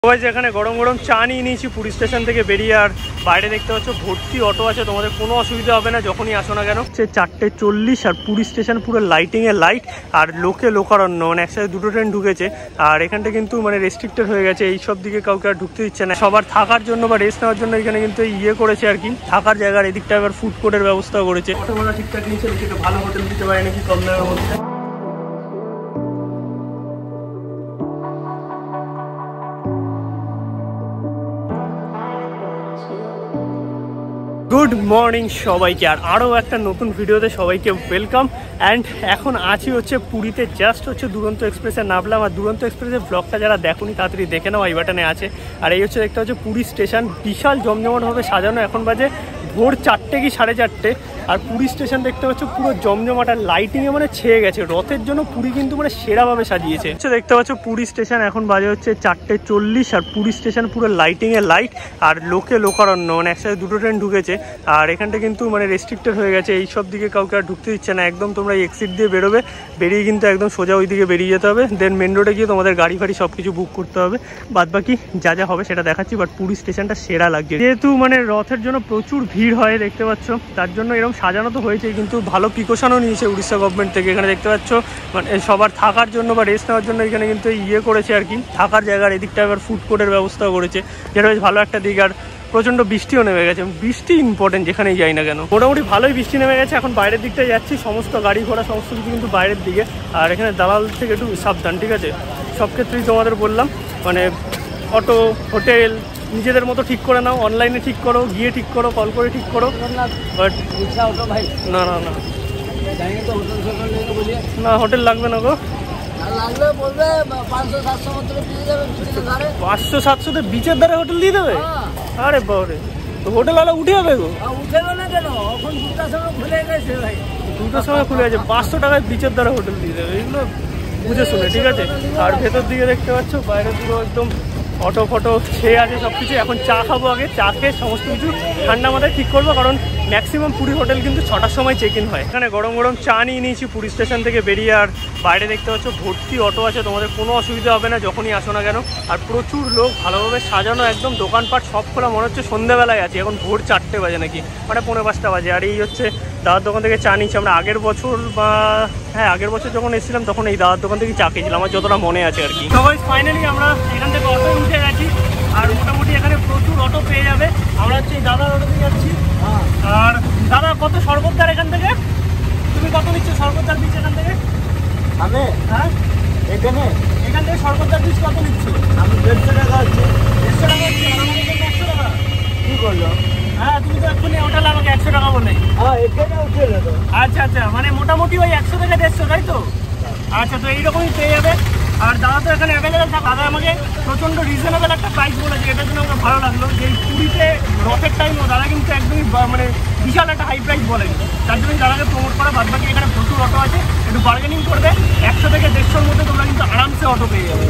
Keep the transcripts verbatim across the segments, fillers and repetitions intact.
Guys এখানে গরম গরম চা নিয়ে নিয়েছি পুরী স্টেশন থেকে বেরিয়ে। আর বাইরে দেখতে পাচ্ছ ভর্তি অটো আছে, তোমাদের কোনো অসুবিধা হবে না যখনই আসো না কেন। হচ্ছে চারটে চল্লিশ আর পুরী স্টেশন পুরো লাইটিংয়ে লাইট আর লোকে লোকারণ্য, মানে একসাথে দুটো ট্রেন ঢুকেছে। আর এখানটা কিন্তু মানে রেস্ট্রিক্টেড হয়ে গেছে, এই সব দিকে কাউকে আর ঢুকতে দিচ্ছে না। সবার থাকার জন্য বা রেস্ট নেওয়ার জন্য এখানে কিন্তু ইয়ে করেছে আর কি, থাকার জায়গার এদিকটা এবার ফুড কোর্টের ব্যবস্থাও করেছে। অটো ভাড়া ঠিকঠাক নিয়েছে, ভালো হোটেল দিতে পারে নাকি কম দামের মধ্যে। গুড মর্নিং সবাইকে, আর আরও একটা নতুন ভিডিওতে সবাইকে ওয়েলকাম। অ্যান্ড এখন আছি হচ্ছে পুরীতে, জাস্ট হচ্ছে দুরন্ত এক্সপ্রেসে নামলাম। আর দুরন্ত এক্সপ্রেসের ব্লগটা যারা দেখোনি তাড়াতাড়ি দেখে নাও, এই বাটনে আছে। আর এই হচ্ছে একটা হচ্ছে পুরী স্টেশন, বিশাল জমজমাটভাবে সাজানো। এখন বাজে ভোর চারটে কি সাড়ে চারটে। আর পুরী স্টেশন দেখতে পাচ্ছ পুরো জমজমাট, আর লাইটিংয়ে মানে ছেয়ে গেছে। রথের জন্য পুরী কিন্তু মানে সেরাভাবে সাজিয়েছে। হচ্ছে দেখতে পাচ্ছ পুরী স্টেশন এখন বাজে হচ্ছে চারটে চল্লিশ আর পুরী স্টেশন পুরো লাইটিংয়ে লাইট আর লোকে লোকারণ্য, মানে একসাথে দুটো ট্রেন ঢুকেছে। আর এখানটা কিন্তু মানে রেস্ট্রিক্টেড হয়ে গেছে, এই সব দিকে কাউকে আর ঢুকতে দিচ্ছে না। একদম তোমরা এই এক্সিট দিয়ে বেরোবে, বেরিয়ে কিন্তু একদম সোজা ওই দিকে বেরিয়ে যেতে হবে। দেন মেন রোডে গিয়ে তোমাদের গাড়ি ফাড়ি সব কিছু বুক করতে হবে। বাদ বাকি যা যা হবে সেটা দেখাচ্ছি। বাট পুরী স্টেশনটা সেরা লাগছে, যেহেতু মানে রথের জন্য প্রচুর ভিড় হয় দেখতে পাচ্ছ, তার জন্য এরকম সাজানো তো হয়েছে, কিন্তু ভালো প্রিকশনও নিয়েছে উড়িষ্যা গভর্নমেন্ট থেকে। এখানে দেখতে পাচ্ছ মানে সবার থাকার জন্য বা রেস্ট নেওয়ার জন্য এখানে কিন্তু ইয়ে করেছে আর কি, থাকার জায়গার এদিকটা এবার ফুড কোর্টের ব্যবস্থাও করেছে, যেটা বেশ ভালো একটা দিক। আর প্রচণ্ড বৃষ্টিও নেমে গেছে, বৃষ্টি ইম্পর্টেন্ট যেখানেই যাই না কেন। মোটামুটি ভালোই বৃষ্টি নেমে গেছে। এখন বাইরের দিকটায় যাচ্ছি, সমস্ত গাড়ি ঘোড়া সমস্ত কিছু কিন্তু বাইরের দিকে। আর এখানে দালাল থেকে একটু সাবধান, ঠিক আছে? সব ক্ষেত্রেই তোমাদের বললাম, মানে অটো হোটেল নিজেদের মতো ঠিক করে নাও, অনলাইনে ঠিক করো, গিয়ে ঠিক করো, কল করে ঠিক করো। বাট না না না না হোটেল লাগবে না গো, পাঁচশো সাতশোতে বিচের ধারে হোটেল দিয়ে দেবে? আরে বাবারে, তো হোটেল আলা উঠে যাবে গো? দুটোর সময় খুলে গেছে, পাঁচশো টাকায় বিচের ধারে হোটেল দিয়ে দেবে, এগুলো বুঝে শুনে, ঠিক আছে? আর ভেতর দিকে দেখতে পাচ্ছ বাইরে পুরো একদম অটো ফটো ছেয়ে আছে সব কিছু। এখন চা খাবো, আগে চা খেয়ে সমস্ত কিছু ঠান্ডা মাথায় ঠিক করবো, কারণ ম্যাক্সিমাম পুরী হোটেল কিন্তু ছটার সময় চেক ইন হয়। এখানে গরম গরম চা নিয়ে নিয়েছি পুরী স্টেশন থেকে বেরিয়ে। আর বাইরে দেখতে পাচ্ছ ভর্তি অটো আছে, তোমাদের কোনো অসুবিধা হবে না যখনই আসো না কেন। আর প্রচুর লোক, ভালোভাবে সাজানো, একদম দোকানপাট সব খোলা, মনে হচ্ছে সন্ধ্যাবেলায় আছে। এখন ভোর চারটে বাজে নাকি, মানে পৌনে পাঁচটা বাজে। আর এই হচ্ছে দাদার দোকান থেকে চা নিয়েছি। আমরা আগের বছর বা হ্যাঁ আগের বছর যখন এসেছিলাম তখন এই দাদার দোকান থেকে চা খেয়েছিলাম, আমার যতটা মনে আছে আর কি। সবাই ফাইনালি আমরা এখান থেকে অটো উঠে গেছি। আর মোটামুটি এখানে প্রচুর অটো পেয়ে যাবে। আমরা হচ্ছে এই দাদার অটোতে যাচ্ছি। আর দাদা কত সর্বদার এখান থেকে? তুমি কত নিচ্ছ সর্বদার বীজ এখান থেকে? আমি হ্যাঁ এখানে এখান থেকে সর্বদার বীজ কত নিচ্ছ? আমি দেড়শো টাকা হচ্ছে। দেড়শো টাকা হচ্ছে, আর আমাদের জন্য একশো টাকা। কী করলো? হ্যাঁ তুমি তো এক্ষুনি ওঠালে আমাকে একশো টাকা বলে। হ্যাঁ এখানে উঠে তো। আচ্ছা আচ্ছা, মানে মোটামুটি ওই একশো থেকে দেড়শো, তাই তো? আচ্ছা, তো এইরকমই পেয়ে যাবে। আর দাদা তো এখানে অ্যাভেলেবেল থাকে। দাদা আমাকে প্রচণ্ড রিজনেবল একটা প্রাইস বলেছে, এটার জন্য আমার ভালো লাগলো। যে পুরীতে রথের টাইমও দাদা কিন্তু একদমই মানে বিশাল একটা হাই প্রাইস বলেনি, তার জন্যই দাদাকে প্রমোট করা। বাদ বাকি এখানে প্রচুর অটো আছে, একটু বার্গেনিং করবে, একশো থেকে দেড়শোর মধ্যে তোমরা কিন্তু আরামসে অটো পেয়ে যাবে।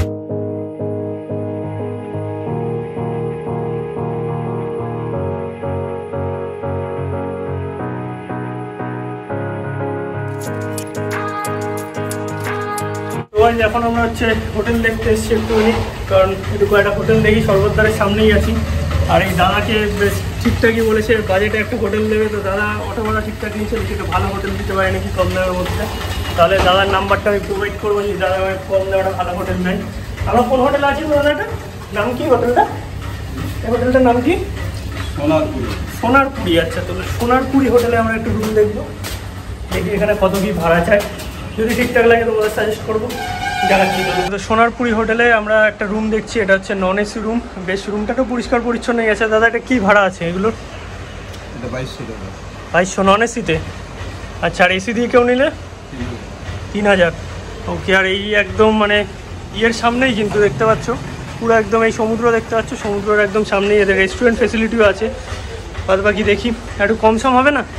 এখন আমরা হচ্ছে হোটেল দেখতে এসেছি একটুখানি, কারণ একটু কয়েকটা হোটেল দেখি। সর্বদারের সামনেই আছি। আর এই দাদাকে বেশ ঠিকঠাকই বলেছে, বাজেটে একটা হোটেল দেবে। তো দাদা অটো ভাড়া ঠিকঠাক নিয়েছে, একটু ভালো হোটেল দিতে পারে নাকি কম দামের মধ্যে। তাহলে দাদার নাম্বারটা আমি প্রোভাইড করবো, যে দাদা আমি কম দামে একটা ভালো হোটেল নেন। আমরা কোন হোটেল আছি দাদাটা? নাম কি হোটেলটা? এই হোটেলটার নাম কি? সোনারপুরি। সোনারপুরি, আচ্ছা। তো সোনারপুরি হোটেলে আমরা একটু রুম দেখবো, দেখি এখানে কত কি ভাড়া চাই। যদি ঠিকঠাক লাগে তোমাদের সাজেস্ট করবো। সোনারপুরি হোটেলে আমরা একটা রুম দেখছি, এটা হচ্ছে নন এসি রুম। বেশ রুমটা তো পরিষ্কার পরিচ্ছন্ন গেছে। দাদা এটা কি ভাড়া আছে এগুলোর? বাইশশো টাকা। বাইশশো নন এসিতে? আচ্ছা, আর এসি দিয়ে কেউ নিলে তিন হাজার। ওকে। আর এই একদম মানে ইয়ের সামনেই কিন্তু দেখতে পাচ্ছ পুরো একদম এই সমুদ্র দেখতে পাচ্ছ, সমুদ্রের একদম সামনেই এদের রেস্টুরেন্ট ফেসিলিটিও আছে। বাদ বাকি দেখি একটু কম সম হবে না?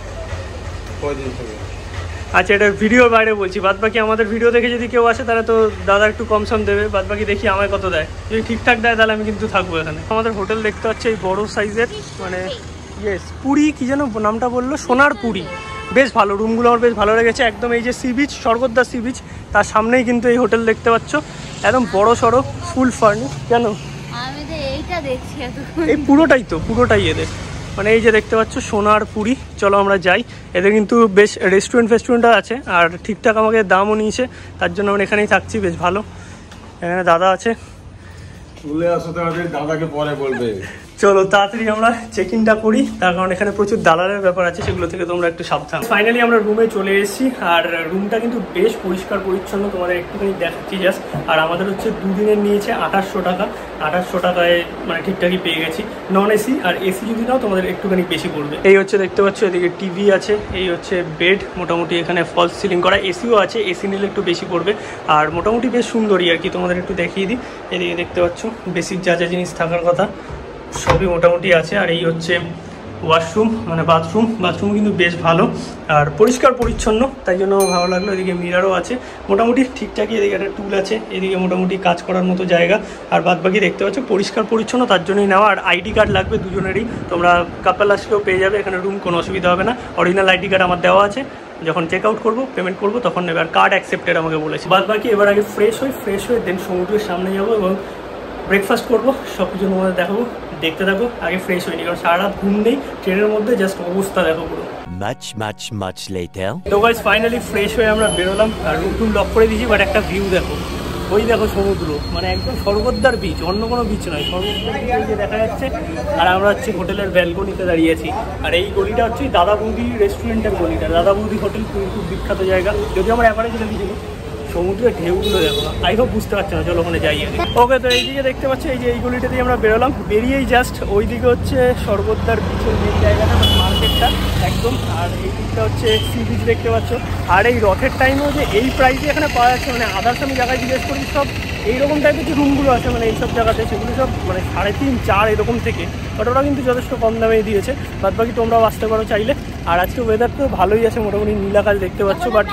আচ্ছা, এটা ভিডিওর বাইরে বলছি। বাদ বাকি আমাদের ভিডিও দেখে যদি কেউ আসে তাহলে তো দাদা একটু কম সম দেবে। বাদ বাকি দেখি আমায় কত দেয়। যদি ঠিকঠাক দেয় তাহলে আমি কিন্তু থাকবো এখানে। আমাদের হোটেল দেখতে পাচ্ছি এই বড় সাইজের, মানে ইয়েস পুরী কি যেন নামটা বললো, সোনারপুরি। বেশ ভালো রুমগুলো, আমার বেশ ভালো লেগেছে। একদম এই যে sea beach, Swargadwar sea beach, তার সামনেই কিন্তু এই হোটেল দেখতে পাচ্ছ। একদম বড় সড়ো, ফুল ফার্নিশ। কেন এইটা দেখছি এত এই পুরোটাই তো পুরোটাই এদের মানে এই যে দেখতে পাচ্ছ সোনার পুরি। চলো আমরা যাই। এদের কিন্তু বেশ রেস্টুরেন্ট ফেস্টুরেন্টও আছে আর ঠিকঠাক আমাকে দামও নিয়েছে, তার জন্য আমরা এখানেই থাকছি, বেশ ভালো। এখানে দাদা আছে, চলে আসো, দাদাকে পরে বলবে। চলো তাড়াতাড়ি আমরা চেক ইনটা করি, তার কারণ এখানে প্রচুর দালালের ব্যাপার আছে, সেগুলো থেকে তোমরা একটু সাবধান। ফাইনালি আমরা রুমে চলে এসেছি আর রুমটা কিন্তু বেশ পরিষ্কার পরিচ্ছন্ন, তোমাদের একটুখানি দেখাচ্ছি জাস্ট। আর আমাদের হচ্ছে দুদিনের নিয়েছে আঠাশশো টাকা, আঠাশশো টাকায় মানে ঠিকঠাকই পেয়ে গেছি। নন এসি আর এসি যদি নাও তোমাদের একটুখানি বেশি পড়বে। এই হচ্ছে দেখতে পাচ্ছ, এদিকে টিভি আছে, এই হচ্ছে বেড, মোটামুটি এখানে ফলস সিলিং করা, এসিও আছে, এসি নিলে একটু বেশি পড়বে। আর মোটামুটি বেশ সুন্দরই আর কি, তোমাদের একটু দেখিয়ে দিই। এদিকে দেখতে পাচ্ছ বেসিক যা যা জিনিস থাকার কথা সবই মোটামুটি আছে। আর এই হচ্ছে ওয়াশরুম মানে বাথরুম, বাথরুম কিন্তু বেশ ভালো আর পরিষ্কার পরিচ্ছন্ন, তাই জন্য ভালো লাগলো। এদিকে মিরারও আছে, মোটামুটি ঠিকঠাকই। এদিকে একটা টুল আছে, এদিকে মোটামুটি কাজ করার মতো জায়গা। আর বাদ বাকি দেখতে পাচ্ছ পরিষ্কার পরিচ্ছন্ন, তার জন্যই নেওয়া। আর আইডি কার্ড লাগবে দুজনেরই, তোমরা কাপল আসলেও পেয়ে যাবে এখানে রুম, কোনো অসুবিধা হবে না। অরিজিনাল আইডি কার্ড আমার দেওয়া আছে, যখন চেক আউট করবো পেমেন্ট করবো তখন নেবে। আর কার্ড অ্যাকসেপ্টেড আমাকে বলেছে। বাদ বাকি এবার আগে ফ্রেশ হই, ফ্রেশ হয়ে দেন সমুদ্রের সামনে যাবো এবং ব্রেকফাস্ট করবো, সব কিছু তোমাদের দেখাবো, দেখতে থাকো। আগে ফ্রেশ হয়নি কারণ সারা রাত ঘুম নেই, ট্রেনের মধ্যে জাস্ট অবস্থা দেখো পুরো। Much much much later. তো গাইস ফাইনালি ফ্রেশ হয়ে আমরা বেরোলাম আর রুম টুম লক করে দিয়েছি, বাট একটা ভিউ দেখো, ওই দেখো সমুদ্র, মানে একদম স্বর্গদ্বার বিচ, অন্য কোনো বিচ নয়, স্বর্গদ্বার বিচ যে দেখা যাচ্ছে। আর আমরা হচ্ছে হোটেলের ব্যালকনিতে দাঁড়িয়েছি। আর এই গলিটা হচ্ছে দাদা বৌদি রেস্টুরেন্টের গলিটা, দাদা বৌদি হোটেল খুব বিখ্যাত জায়গা, যদিও আমরা একবারে চলে গেছিল। সমুদ্রের ঢেউগুলো দেখো, আই হোপ বুঝতে পারছে না, চলো ওখানে যাই আগে। ওকে, তো এইদিকে দেখতে পাচ্ছি এই যে এই গলিটা দিয়ে আমরা বেরোলাম, বেরিয়েই জাস্ট ওই দিকে হচ্ছে স্বর্গদ্বার বিচের মেন জায়গাটা, মানে মার্কেটটা একদম। আর এই দিকটা হচ্ছে সি বিচ দেখতে পাচ্ছ। আর এই রথের টাইমেও যে এই প্রাইসে এখানে পাওয়া যাচ্ছে, মানে আদার্স আমি জায়গায় জিজ্ঞেস করি সব এইরকম টাইপের যে রুমগুলো আছে মানে এইসব জায়গাতে, সেগুলো সব মানে সাড়ে তিন চার এরকম থেকে, বাট ওরা কিন্তু যথেষ্ট কম দামেই দিয়েছে। বাদ বাকি তোমরাও আসতে পারো চাইলে। আর আজকে ওয়েদার তো ভালোই আছে, মোটামুটি নীল আকাশ দেখতে পাচ্ছ। বাট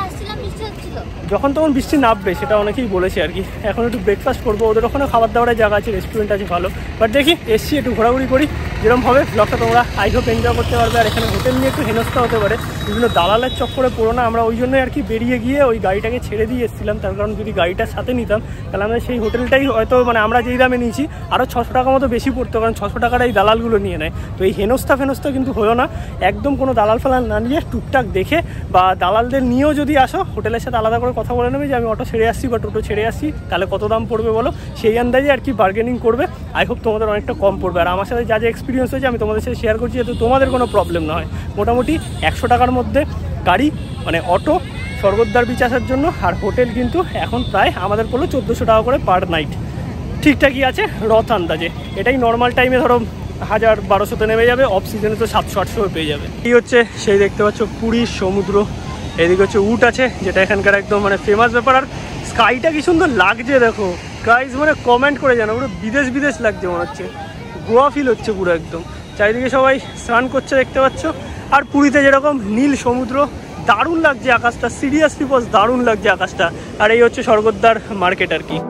যখন তখন বৃষ্টি নামবে সেটা অনেকেই বলেছে আর কি। এখন একটু ব্রেকফাস্ট করবো, ওদের ওখানে খাবার দাবারের জায়গা আছে, রেস্টুরেন্ট আছে ভালো। বাট দেখি এসছি একটু ঘোরাঘুরি করি, যেরকম হবে ব্লগটা তোমরা আই হোপ এনজয় করতে পারবে। আর এখানে হোটেল নিয়ে একটু হেনস্থা হতে পারে, বিভিন্ন দালালের চক্করে পড়ো না। আমরা ওই জন্যই আর কি বেরিয়ে গিয়ে ওই গাড়িটাকে ছেড়ে দিয়ে এসেছিলাম, তার কারণ যদি গাড়িটার সাথে নিতাম তাহলে আমরা সেই হোটেলটাই হয়তো মানে আমরা যেই দামে নিয়েছি আরও ছশো টাকা মতো বেশি পড়তো, কারণ ছশো টাকাটা এই দালালগুলো নিয়ে নেয়। তো এই হেনস্থা ফেনস্থা কিন্তু হলো না, একদম কোনো দালাল ফালাল না নিয়ে টুকটাক দেখে, বা দালালদের নিয়েও যদি আসো হোটেলের সাথে আলাদা করে কথা বলে নেবে যে আমি অটো ছেড়ে আসছি বা টোটো ছেড়ে আসছি, তাহলে কত দাম পড়বে বলো, সেই আন্দাজে আর কি বার্গেনিং করবে। আই হোপ তোমাদের অনেকটা কম পড়বে। আর আমার সাথে যা যা এক্সপিরিয়েন্স হয়েছে আমি তোমাদের সাথে শেয়ার করছি, যাতে তোমাদের কোনো প্রবলেম না হয়। মোটামুটি একশো টাকার মধ্যে গাড়ি মানে অটো স্বর্গদ্বার বিচ আসার জন্য, আর হোটেল কিন্তু এখন প্রায় আমাদের পড়লো চোদ্দোশো টাকা করে পার নাইট, ঠিকঠাকই আছে রথ আন্দাজে। এটাই নর্মাল টাইমে ধরো হাজার বারোশোতে নেমে যাবে, অফ সিজনে তো সাতশো আটশো পেয়ে যাবে। এই হচ্ছে সেই দেখতে পাচ্ছ পুরীর সমুদ্র, এদিকে হচ্ছে উট আছে যেটা এখানকার একদম মানে ফেমাস ব্যাপার। আর স্কাইটা কি সুন্দর লাগছে দেখো গাইজ, মানে কমেন্ট করে জানো, পুরো বিদেশ বিদেশ লাগছে, মনে হচ্ছে গোয়া ফিল হচ্ছে পুরো একদম। চারিদিকে সবাই স্নান করছে দেখতে পাচ্ছ। আর পুরীতে যেরকম নীল সমুদ্র, দারুণ লাগছে আকাশটা, সিরিয়াসলি বস দারুণ লাগছে আকাশটা। আর এই হচ্ছে স্বর্গদ্বার মার্কেট আর কি।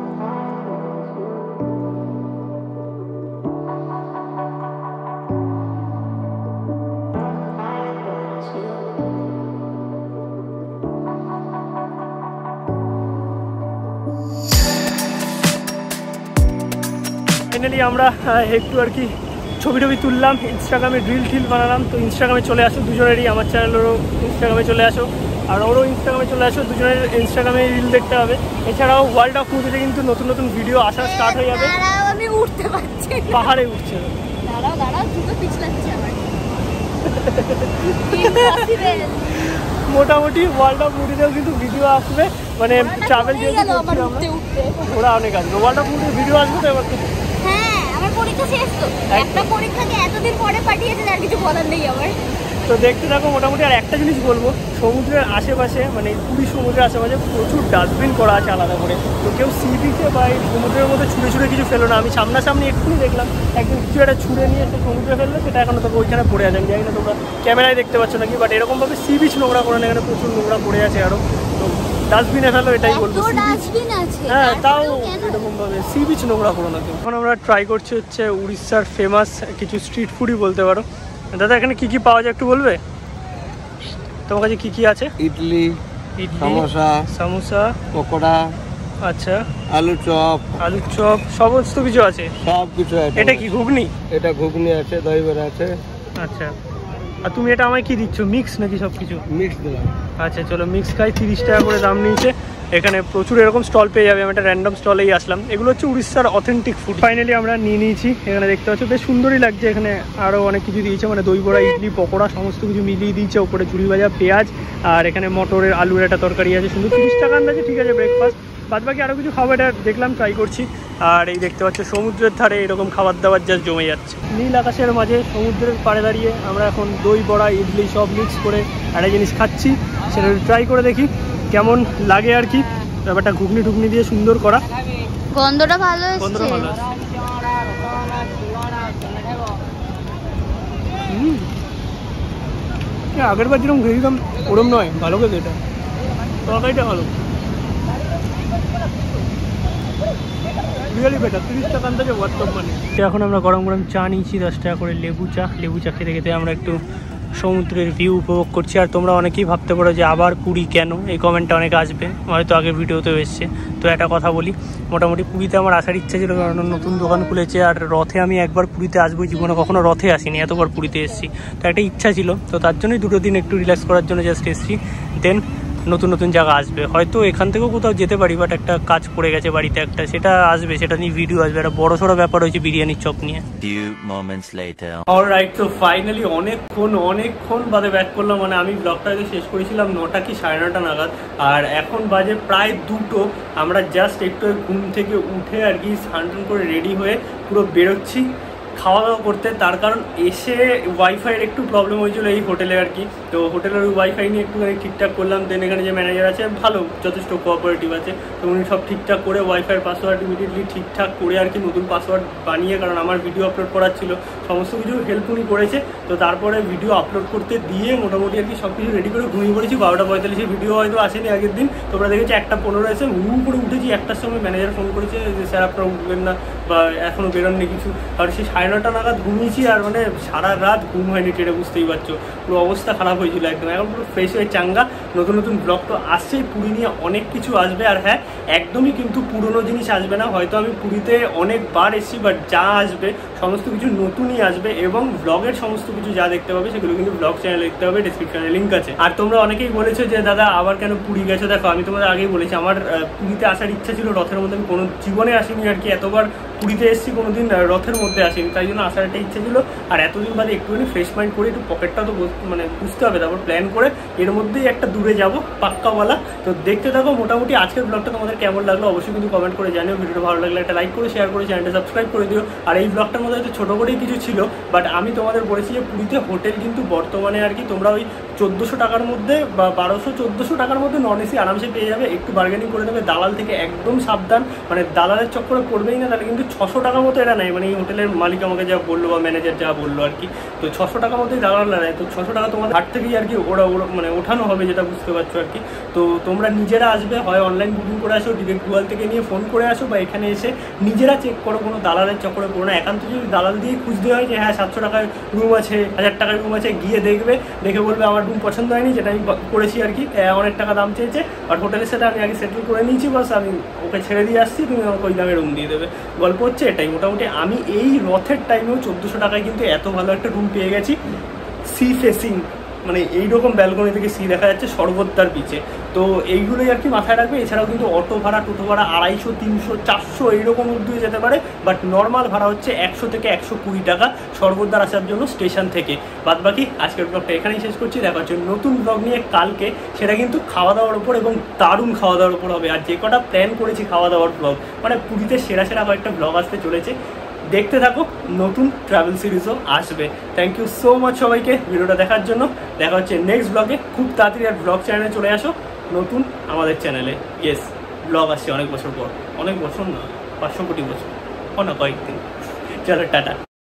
ফাইনালি আমরা একটু আর কি ছবি টবি তুললাম, ইনস্টাগ্রামে রিল টিল বানালাম। তো ইনস্টাগ্রামে চলে আসো দুজনেরই, আমার চ্যানেলেরও ইনস্টাগ্রামে চলে আসো আর ওরও ইনস্টাগ্রামে চলে আসো, দুজনের ইনস্টাগ্রামে রিল দেখতে হবে। এছাড়াও ওয়ার্ল্ড অফ ফুডিতে কিন্তু নতুন নতুন ভিডিও আসা স্টার্ট হয়ে যাবে। আমি উঠতে পারছি, পাহাড়ে উঠছে, দাঁড়াও দাঁড়াও দুটো পিছলাচ্ছে আমার। মোটামুটি ওয়ার্ল্ড অফ ফুডিতেও কিন্তু ভিডিও আসবে, মানে ট্রাভেল যেহেতু ওরা অনেক আসবে, ওয়ার্ল্ড অফ ফুডির ভিডিও আসবে। তো এবার হ্যাঁ আমার পরীক্ষা শেষ, তো একটা পরীক্ষাকে এতদিন পরে পাঠিয়েছে, আর কিছু বলার নেই আমার। তো দেখতে থাকো মোটামুটি। আর একটা জিনিস বলবো, সমুদ্রের আশেপাশে মানে পুরী সমুদ্রের আশেপাশে প্রচুর ডাস্টবিন করা আছে আলাদা করে। তো কেউ সি বিচে বা এই সমুদ্রের মধ্যে ছুঁড়ে ছুঁড়ে কিছু ফেলো না। আমি সামনাসামনি এক্ষুনি দেখলাম একদিন কিছু একটা ছুঁড়ে নিয়ে এসে সমুদ্রে ফেললো, সেটা এখনো তো ওইখানে পড়ে আছে। আমি জানি না তোমরা ক্যামেরায় দেখতে পাচ্ছ নাকি, বাট এরকমভাবে সি বিচ নোংরা করে না, এখানে প্রচুর নোংরা পড়ে আছে আরও। তো ডাস্টবিনে ফেলো, এটাই বলবো। হ্যাঁ তাও এরকমভাবে সি বিচ নোংরা করো না। তো এখন আমরা ট্রাই করছি হচ্ছে উড়িষ্যার ফেমাস কিছু স্ট্রিট ফুডই বলতে পারো। দাদা এখানে কী কী পাওয়া যায় একটু বলবে? তোমার কাছে কী কী আছে? ইডলি, ইডলি, সমোসা, সমোসা, পকোড়া, আচ্ছা, আলু চপ, আলুর চপ সমস্ত কিছু আছে, সব কিছু আছে। এটা কি ঘুগনি? এটা ঘুগনি আছে, দই বড়া আছে। আচ্ছা, আর তুমি এটা আমায় কি দিচ্ছ, মিক্স নাকি সব কিছু? মিক্স দিলাম। আচ্ছা চলো মিক্স খাই। তিরিশ টাকা করে দাম নিয়েছে। এখানে প্রচুর এরকম স্টল পেয়ে যাবে। আমি একটা র্যান্ডম স্টলেই আসলাম। এগুলো হচ্ছে উড়িষ্যার অথেন্টিক ফুড। ফাইনালি আমরা নিয়ে নিয়েছি। এখানে দেখতে পাচ্ছ বেশ সুন্দরই লাগছে। এখানে আরও অনেক কিছু দিয়েছে, মানে দই বড়া, ইডলি, পকোড়া সমস্ত কিছু মিলিয়ে দিয়েছে। ওপরে ঝুড়ি ভাজা, পেঁয়াজ, আর এখানে মটরের আলুর একটা তরকারি আছে। সুন্দর, তিরিশ টাকা আন্দাজে ঠিক আছে ব্রেকফাস্ট। বাদ বাকি আরও কিছু খাবার এটা দেখলাম, ট্রাই করছি। আর এই দেখতে পাচ্ছ সমুদ্রের ধারে এরকম খাবার দাবার জাস্ট জমে যাচ্ছে। নীল আকাশের মাঝে সমুদ্রের পাড়ে দাঁড়িয়ে আমরা এখন দই বড়া, ইডলি সব মিক্স করে একটা জিনিস খাচ্ছি। সেটা ট্রাই করে দেখি কেমন লাগে আর কি। ব্যাপারটা ঘুগনি টুগনি দিয়ে সুন্দর করা, গন্ধটা ভালো এসেছে। গন্ধটা ভালো আছে। হুম, আগের বার যেরকম খেয়েছিলাম ওরম নয়, ভালো খেতে এটা। তরকারিটা ভালো, রিয়েলি বেটার। তিরিশ টাকা আন্দাজে ওয়ার্থ অফ মানি। এখন আমরা গরম গরম চা নিয়েছি, দশ টাকা করে লেবু চা। লেবু চা খেতে খেতে আমরা একটু সমুদ্রের ভিউ উপভোগ করছি। আর তোমরা অনেকেই ভাবতে পারো যে আবার পুরী কেন, এই কমেন্টটা অনেকে আসবে, হয়তো আগের ভিডিওতেও এসছে। তো একটা কথা বলি, মোটামুটি পুরীতে আমার আসার ইচ্ছা ছিল, কারণ নতুন দোকান খুলেছে। আর রথে আমি একবার পুরীতে আসবো, জীবনে কখনো রথে আসিনি, এতবার পুরীতে এসেছি। তো একটা ইচ্ছা ছিল, তো তার জন্যই দুটো দিন একটু রিল্যাক্স করার জন্য জাস্ট এসেছি। দেন নতুন নতুন জায়গা আসবে, হয়তো এখান থেকেও কোথাও যেতে পারি, বাট একটা কাজ পড়ে গেছে বাড়িতে একটা, সেটা আসবে, সেটা নিয়ে ভিডিও আসবে। একটা বড় সড়ো ব্যাপার হয়েছে বিরিয়ানির চপ নিয়ে। Few moments later. অলরাইট, তো ফাইনালি অনেকক্ষণ অনেকক্ষণ বাদে ব্যাক করলাম। মানে আমি ব্লগটাকে শেষ করেছিলাম নটা কি সাড়ে নটা নাগাদ, আর এখন বাজে প্রায় দুটো। আমরা জাস্ট একটু ঘুম থেকে উঠে আর কি স্নান টান করে রেডি হয়ে পুরো বেরোচ্ছি খাওয়া দাওয়া করতে। তার কারণ এসে ওয়াইফাইয়ের একটু প্রবলেম হয়েছিল এই হোটেলে আর কি। তো হোটেলের ওয়াইফাই নিয়ে একটুখানি ঠিকঠাক করলাম। দেন এখানে যে ম্যানেজার আছে ভালো, যথেষ্ট কোঅপারেটিভ আছে, তো উনি সব ঠিকঠাক করে ওয়াইফাইয়ের পাসওয়ার্ড ইমিডিয়েটলি ঠিকঠাক করে আর কি নতুন পাসওয়ার্ড বানিয়ে, কারণ আমার ভিডিও আপলোড করার ছিল, সমস্ত কিছু হেল্প উনি করেছে। তো তারপরে ভিডিও আপলোড করতে দিয়ে মোটামুটি আর কি সব কিছু রেডি করে ঘুমিয়ে পড়েছি। বারোটা পঁয়তাল্লিশে ভিডিও হয়তো আসেনি আগের দিন, তোমরা দেখেছি একটা পনেরো এসে হুম করে উঠেছি। একটার সময় ম্যানেজার ফোন করেছে যে স্যার আপনারা উঠবেন না বা এখনও বেরোননি কিছু, আর সেই সাড়ে নটা নাগাদ ঘুমিয়েছি। আর মানে সারা রাত ঘুম হয়নি ট্রেনে, বুঝতেই পারছো, পুরো অবস্থা খারাপ হয়েছিল একদম। এখন পুরো ফ্রেশ হয়ে চাঙ্গা। নতুন নতুন ব্লগ তো আসছেই, পুরী নিয়ে অনেক কিছু আসবে। আর হ্যাঁ, একদমই কিন্তু পুরনো জিনিস আসবে না। হয়তো আমি পুরীতে অনেকবার এসেছি, বাট যা আসবে সমস্ত কিছু নতুনই আসবে। এবং ব্লগের সমস্ত কিছু যা দেখতে পাবে সেগুলো কিন্তু ব্লগ চ্যানেলে দেখতে হবে, ডিসক্রিপশনে লিঙ্ক আছে। আর তোমরা অনেকেই বলেছো যে দাদা আবার কেন পুরী গেছো। দেখো, আমি তোমাদের আগেই বলেছি আমার পুরীতে আসার ইচ্ছা ছিল রথের মধ্যে। আমি কোনো জীবনে আসিনি আর কি, এতবার পুরীতে এসেছি কোনোদিন রথের মধ্যে আসিনি, তাই জন্য আসার একটা ইচ্ছা ছিল। আর এতদিন বাদে একটুখানি ফ্রেশ মাইন্ড করে একটু পকেটটা তো মানে বুঝতে হবে, তারপর প্ল্যান করে এর মধ্যেই একটা দূরে যাব পাক্কাওয়ালা। তো দেখতে থাকো। মোটামুটি আজকের ব্লগটা তোমাদের কেমন লাগলো অবশ্যই কিন্তু কমেন্ট করে জানিও। ভিডিওটা ভালো লাগলে একটা লাইক করে শেয়ার করে চ্যানেলটা সাবস্ক্রাইব করে দিও। আর এই ব্লগটার মধ্যে হয়তো ছোটো করেই কিছু ছিল, বাট আমি তোমাদের বলেছি যে পুরীতে হোটেল কিন্তু বর্তমানে আর কি তোমরা ওই চোদ্দোশো টাকার মধ্যে বা বারোশো চোদ্দোশো টাকার মধ্যে নন এসি আরামসে পেয়ে যাবে। একটু বার্গেনিং করে নেবে, দালাল থেকে একদম সাবধান, মানে দালালের চক্করে পড়বেই না, তাহলে কিন্তু ছশো টাকা মতো এটা নেয়। মানে এই হোটেলের মালিক আমাকে যা বললো বা ম্যানেজার যা বললো আর কি, তো ছশো টাকা মতোই দালালরা নেয়। তো ছশো টাকা তোমাদের হাট থেকেই আর কি ওরা ওরা মানে ওঠানো হবে, যেটা বুঝতে পারছো আর কি। তো তোমরা নিজেরা আসবে, হয় অনলাইন বুকিং করে আসো, ডিরেক্ট গুগল থেকে নিয়ে ফোন করে আসো, বা এখানে এসে নিজেরা চেক করো, কোনো দালালের চক্করে পড়ো না। একান্ত যদি দালাল দিয়ে খুঁজতে হয় যে হ্যাঁ সাতশো টাকার রুম আছে, হাজার টাকার রুম আছে, গিয়ে দেখবে, দেখে বলবে আমার রুম পছন্দ হয়নি, যেটা আমি করেছি আর কি, অনেক টাকা দাম চেয়েছে, আর হোটেলের সাথে আমি আগে সেটেল করে নিয়েছি, বাস আমি ওকে ছেড়ে দিয়ে আসছি, তুমি আমাকে ওই দামে রুম দিয়ে দেবে। গল্প হচ্ছে এটাই। মোটামুটি আমি এই রথের টাইমেও চোদ্দোশো টাকায় কিন্তু এত ভালো একটা রুম পেয়ে গেছি, সি ফেসিং, মানে এইরকম ব্যালকনি থেকে সি দেখা যাচ্ছে সর্বত্যার বিচে। তো এইগুলোই আর কি মাথায় রাখবে। এছাড়াও কিন্তু অটো ভাড়া, টোটো ভাড়া আড়াইশো, তিনশো, চারশো এইরকম অবধি যেতে পারে, বাট নর্মাল ভাড়া হচ্ছে একশো থেকে একশো কুড়ি টাকা সর্বদার আসার জন্য স্টেশন থেকে। বাদ বাকি আজকের ব্লগটা এখানেই শেষ করছি। দেখা হচ্ছে নতুন ব্লগ নিয়ে কালকে, সেটা কিন্তু খাওয়া দাওয়ার উপর এবং দারুণ খাওয়া দাওয়ার উপর হবে। আর যে কটা প্ল্যান করেছি খাওয়া দাওয়ার ব্লগ, মানে পুরীতে সেরা সেরা কয়েকটা ব্লগ আসতে চলেছে, দেখতে থাকো। নতুন ট্রাভেল সিরিজও আসবে। থ্যাংক ইউ সো মাচ সবাইকে ভিডিওটা দেখার জন্য। দেখা হচ্ছে নেক্সট ব্লগে। খুব তাড়াতাড়ি আর ব্লগ চ্যানেলে চলে আসো নতুন আমাদের চ্যানেলে। ইয়েস, ব্লগ আসছে অনেক বছর পর, অনেক বছর না, পাঁচশো কোটি বছর, ও না কয়েকদিন। চলো টাটা।